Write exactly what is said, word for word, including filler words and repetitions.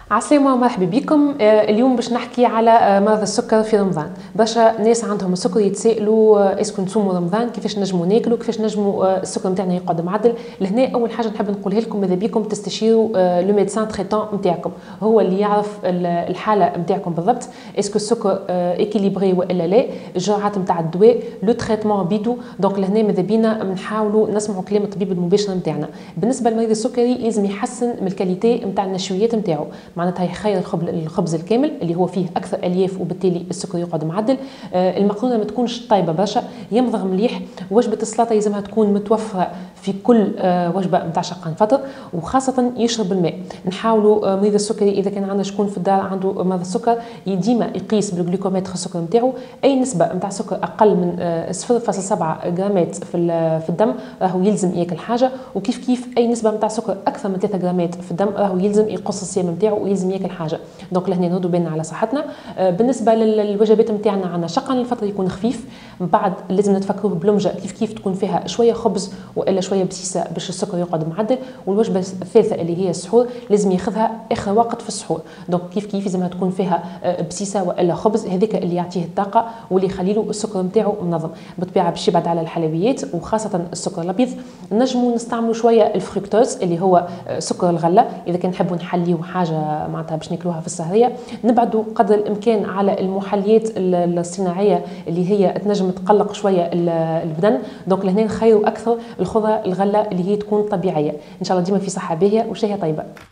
عسلامة ومرحبا بكم. اليوم باش نحكي على مرض السكر في رمضان. برشا ناس عندهم السكر يتسائلوا اسكو نصوموا رمضان كيفاش نجموا ناكلوا، كيفاش نجموا السكر نتاعنا يقعد معدل. لهنا اول حاجه نحب نقولها لكم ماذا بيكم تستشيروا لو ميدسان تريتون نتاعكم، هو اللي يعرف الحاله نتاعكم بالضبط، اسكو السكر ايكيليبري ولا لا، الجرعات نتاع الدواء، لو تريتمون بيدو. دونك لهنا ماذا بينا نحاولوا نسمعوا كلام الطبيب المباشر نتاعنا. بالنسبه للمريض السكري لازم يحسن من الكاليتي نتاع النشويات نتاعو، معناتها يخير الخبز الكامل اللي هو فيه اكثر الياف وبالتالي السكر يقعد معدل. آه المقرونه ما تكونش طايبه برشا، يمضغ مليح. وجبه السلطه لازمها تكون متوفره في كل آه وجبه نتاع شقان فطر، وخاصه يشرب الماء. نحاولوا آه مريض السكري اذا كان عندنا شكون في الدار عنده مرض السكر ديما يقيس بالجلوكومتر السكر نتاعو، اي نسبه نتاع سكر اقل من آه صفر فاصلة سبعة جرامات في في الدم راهو يلزم ياكل حاجه، وكيف كيف اي نسبه نتاع سكر اكثر من ثلاثة جرامات في الدم راهو يلزم يقص الصيام نتاعو ويلزم ياكل حاجه. دونك لهنا نردوا بالنا على صحتنا. بالنسبه للوجبات نتاعنا عندنا شقن الفطر يكون خفيف، من بعد لازم نتفكروا بلمجه كيف كيف تكون فيها شويه خبز والا شويه بسيسه باش السكر يقعد معدل. والوجبه الثالثه اللي هي السحور لازم ياخذها اخر وقت في السحور، دونك كيف كيف لازمها تكون فيها بسيسه والا خبز، هذاك اللي يعطيه الطاقه واللي يخلي له السكر نتاعو منظم. بالطبيعه باش يبعد على الحلويات وخاصه السكر الابيض. نجموا نستعملوا شويه الفركتوز اللي هو سكر الغله، اذا كان نحبوا نحليو حاجه معناتها باش ناكلوها في السهريه. نبعدوا قدر الامكان على المحليات الصناعيه اللي هي تنجم تقلق شويه البدن. دونك لهنا نخيروا اكثر الخضره الغله اللي هي تكون طبيعيه. ان شاء الله ديما في صحه باهيه وشهيه طيبه.